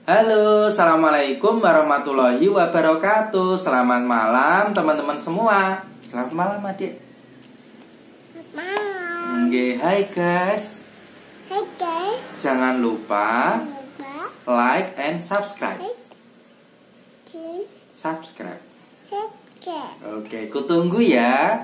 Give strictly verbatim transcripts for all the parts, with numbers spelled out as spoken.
Halo, assalamualaikum warahmatullahi wabarakatuh. Selamat malam teman-teman semua. Selamat malam adik. Malam. Nggih, hai guys. Hai guys. Jangan lupa Lupa. like and subscribe. Oke. Subscribe. Oke. Oke, kutunggu ya.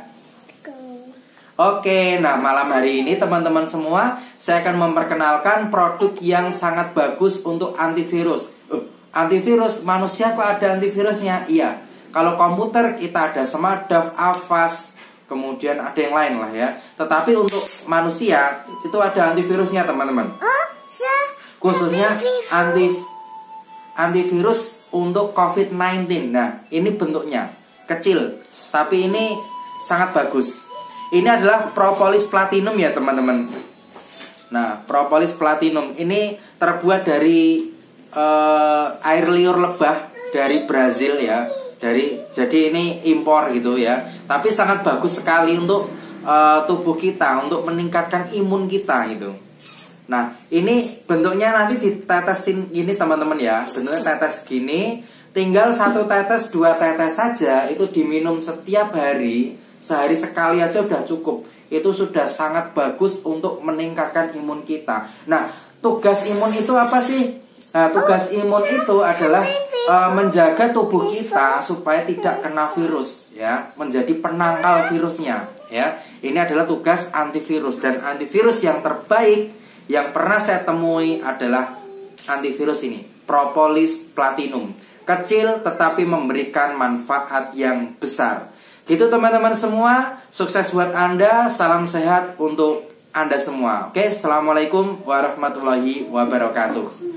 Oke, nah malam hari ini teman-teman semua, saya akan memperkenalkan produk yang sangat bagus untuk antivirus. Uh, antivirus, manusia kok ada antivirusnya? Iya, kalau komputer kita ada Smartdav, Avast, kemudian ada yang lain lah ya. Tetapi untuk manusia itu ada antivirusnya teman-teman. Khususnya anti antivirus untuk covid sembilan belas. Nah, ini bentuknya kecil, tapi ini sangat bagus. Ini adalah propolis platinum ya teman-teman. Nah, propolis platinum ini terbuat dari uh, air liur lebah dari Brazil ya. Dari jadi ini impor gitu ya. Tapi sangat bagus sekali untuk uh, tubuh kita, untuk meningkatkan imun kita gitu. Nah, ini bentuknya nanti ditetesin gini teman-teman ya. Bentuknya tetes gini. Tinggal satu tetes, dua tetes saja itu diminum setiap hari. Sehari sekali aja udah cukup. Itu sudah sangat bagus untuk meningkatkan imun kita. Nah, tugas imun itu apa sih? Nah, tugas imun itu adalah uh, menjaga tubuh kita supaya tidak kena virus ya, menjadi penangkal virusnya ya. Ini adalah tugas antivirus, dan antivirus yang terbaik yang pernah saya temui adalah antivirus ini, propolis platinum. Kecil tetapi memberikan manfaat yang besar. Gitu teman-teman semua, sukses buat Anda, salam sehat untuk Anda semua. Oke, assalamualaikum warahmatullahi wabarakatuh.